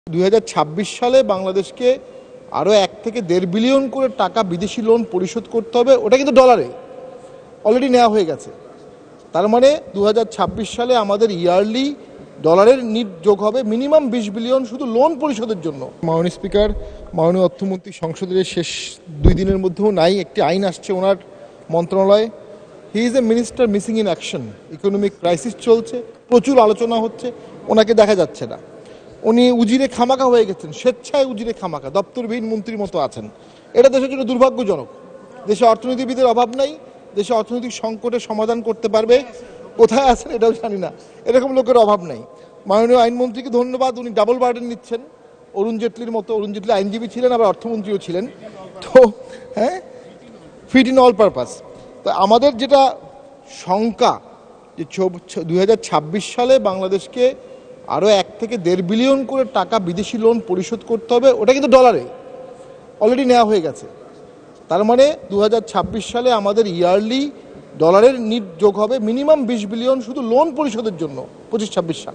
2026 সালে বাংলাদেশকে আরও 1 থেকে 1.5 বিলিয়ন করে টাকা বিদেশি লোন পরিশোধ করতে হবে। ওটা কিন্তু ডলারে অলরেডি নেওয়া হয়ে গেছে। তার মানে 2026 সালে আমাদের ইয়ারলি ডলারের নিট যোগ হবে মিনিমাম 20 বিলিয়ন শুধু লোন পরিশোধের জন্য। মাননীয় স্পিকার, মাননীয় অর্থমন্ত্রী সংসদের শেষ 2 দিনের মধ্যেও নাই, একটি আইন আসছে ওনার মন্ত্রণালয়ে। He is a minister missing in action. Economic crisis চলছে, প্রচুর আলোচনা হচ্ছে, ওনাকে দেখা যাচ্ছে না। উনি উজিরে খামাকা হয়ে গেছেন, স্বেচ্ছায় উজিরে খামাকা, দপ্তরবিহীন মন্ত্রীর মতো আছেন। এটা দেশের জন্য দুর্ভাগ্যজনক। দেশে অর্থনীতিবিদের অভাব নাই, দেশে অর্থনৈতিক সংকটের সমাধান করতে পারবে, কোথায় আছেন এটাও জানি না, এরকম লোকের অভাব নাই। মাননীয় আইনমন্ত্রীকে ধন্যবাদ, উনি ডাবল বার্ডেন নিচ্ছেন অরুণ জেটলির মতো। অরুণ জেটলি আইনজীবী ছিলেন, আবার অর্থমন্ত্রীও ছিলেন, তো হ্যাঁ, ফিট ইন অল পারপাস। তো আমাদের যেটা শঙ্কা যে 2026 সালে বাংলাদেশকে আরও 1 থেকে 1.5 বিলিয়ন করে টাকা বিদেশি লোন পরিশোধ করতে হবে। ওটা কিন্তু ডলারে অলরেডি নেওয়া হয়ে গেছে। তার মানে 2026 সালে আমাদের ইয়ারলি ডলারের নিট যোগ হবে মিনিমাম 20 বিলিয়ন শুধু লোন পরিশোধের জন্য 25-26 সাল।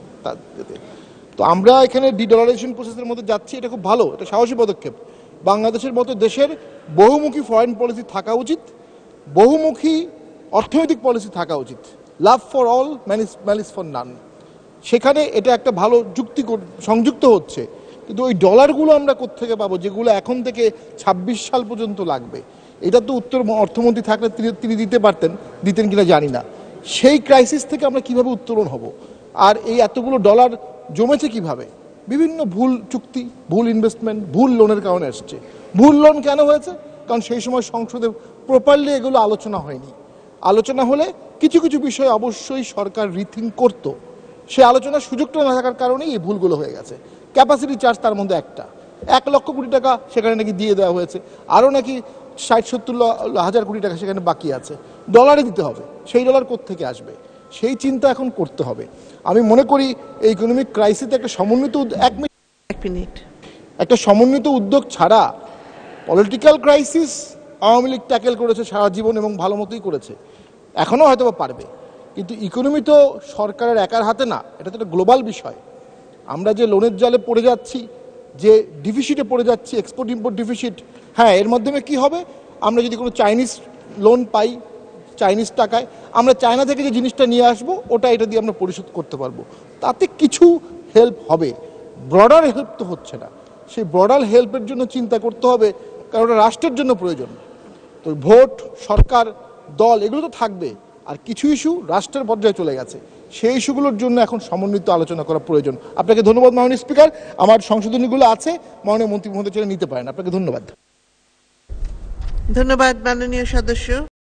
তো আমরা এখানে ডিডলারাইজেশন প্রসেসের মধ্যে যাচ্ছি, এটা খুব ভালো, এটা সাহসী পদক্ষেপ। বাংলাদেশের মতো দেশের বহুমুখী ফরেন পলিসি থাকা উচিত, বহুমুখী অর্থনৈতিক পলিসি থাকা উচিত। Love for all, malice for none. সেখানে এটা একটা ভালো যুক্তি সংযুক্ত হচ্ছে। কিন্তু ওই ডলারগুলো আমরা কোত্থেকে পাবো যেগুলো এখন থেকে 26 সাল পর্যন্ত লাগবে? এটা তো উত্তর অর্থমন্ত্রী থাকলে তিনি দিতে পারতেন, দিতেন কিনা জানি না। সেই ক্রাইসিস থেকে আমরা কিভাবে উত্তরণ হব? আর এই এতগুলো ডলার জমেছে কিভাবে? বিভিন্ন ভুল চুক্তি, ভুল ইনভেস্টমেন্ট, ভুল লোনের কারণে আসছে। ভুল লোন কেন হয়েছে? কারণ সেই সময় সংসদে প্রপারলি এগুলো আলোচনা হয়নি। আলোচনা হলে কিছু কিছু বিষয় অবশ্যই সরকার রিথিঙ্ক করতো। সে আলোচনার সুযোগটা না থাকার কারণেই এই ভুলগুলো হয়ে গেছে। ক্যাপাসিটি চার্জ তার মধ্যে একটা, 1 লক্ষ কোটি টাকা সেখানে নাকি দিয়ে দেওয়া হয়েছে, আরও নাকি 60-70 হাজার কোটি টাকা সেখানে বাকি আছে, ডলারে দিতে হবে। সেই ডলার কোত্থেকে আসবে? সেই চিন্তা এখন করতে হবে। আমি মনে করি এই ইকোনমিক ক্রাইসিসে একটা সমন্বিত একটা সমন্বিত উদ্যোগ ছাড়া, political crisis Awami League tackle করেছে সারা জীবন এবং ভালো মতোই করেছে, এখনও হয়তো পারবে। কিন্তু ইকোনমি তো সরকারের একার হাতে না, এটা তো একটা গ্লোবাল বিষয়। আমরা যে লোনের জালে পড়ে যাচ্ছি, যে ডিফিসিটে পড়ে যাচ্ছি, এক্সপোর্ট ইম্পোর্ট ডিফিসিট, হ্যাঁ, এর মাধ্যমে কি হবে? আমরা যদি কোনো চাইনিজ লোন পাই, চাইনিজ টাকায় আমরা চায়না থেকে যে জিনিসটা নিয়ে আসবো, ওটা এটা দিয়ে আমরা পরিশোধ করতে পারবো। তাতে কিছু হেল্প হবে, ব্রডার হেল্প তো হচ্ছে না। সেই ব্রডার হেল্পের জন্য চিন্তা করতে হবে, কারণ ওটা রাষ্ট্রের জন্য প্রয়োজন। তো ভোট, সরকার, দল এগুলো তো থাকবে, আর কিছু ইস্যু রাষ্ট্রের পর্যায়ে চলে গেছে, সেই ইস্যুগুলোর জন্য এখন সমন্বিত আলোচনা করা প্রয়োজন। আপনাকে ধন্যবাদ মাননীয় স্পিকার। আমার সংশোধনীগুলো আছে, মাননীয় মন্ত্রী মহোদয় নিতে পারেন। আপনাকে ধন্যবাদ। ধন্যবাদ মাননীয় সদস্য।